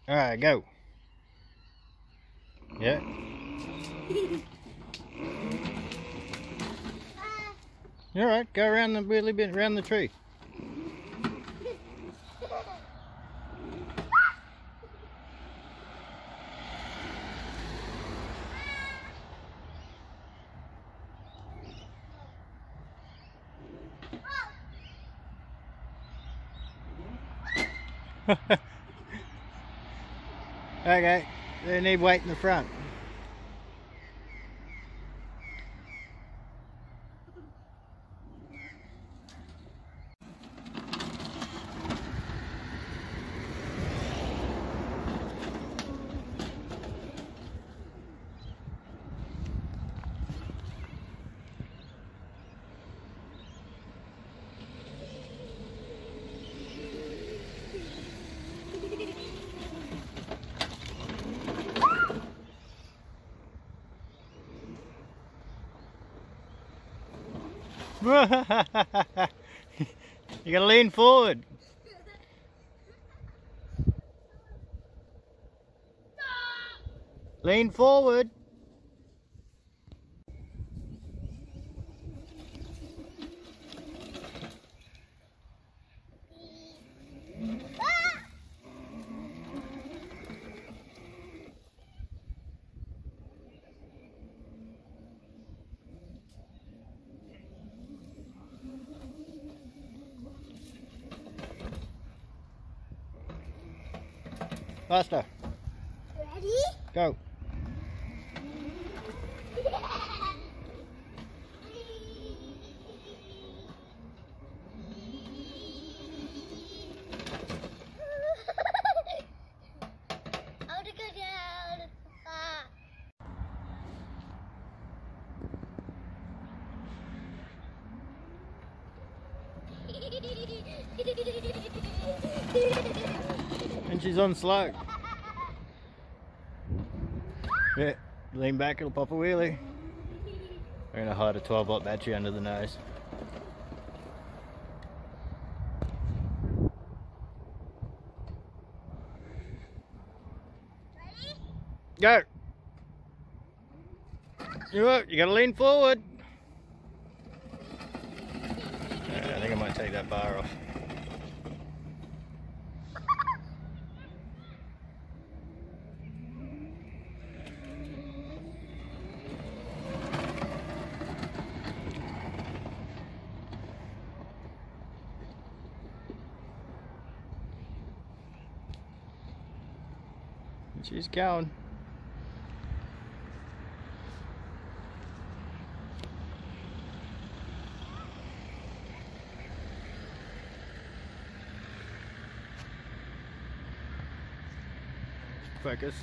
Alright, go. Yeah. You're alright, go around the wheelie bit, around the tree. Okay, they need weight in the front. You gotta lean forward. Lean forward. Faster. Ready? Go. I want to go down. And she's on slow. Yeah, lean back, it'll pop a wheelie. We're gonna hide a 12-volt battery under the nose. Ready? Go! You gotta lean forward. I think I might take that bar off. She's going. Focus.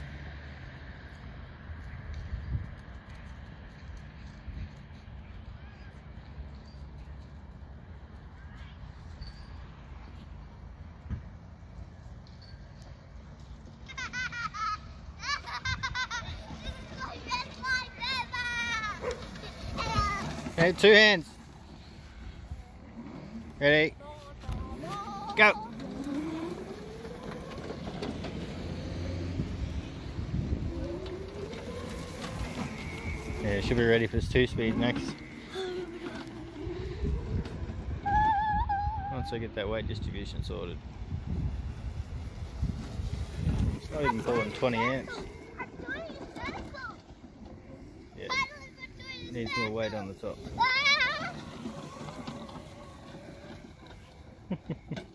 Okay, 2 hands. Ready? Go. Yeah, should be ready for this 2-speed next. Once I get that weight distribution sorted. It's not even pulling 20 amps. Yeah, needs more weight on the top.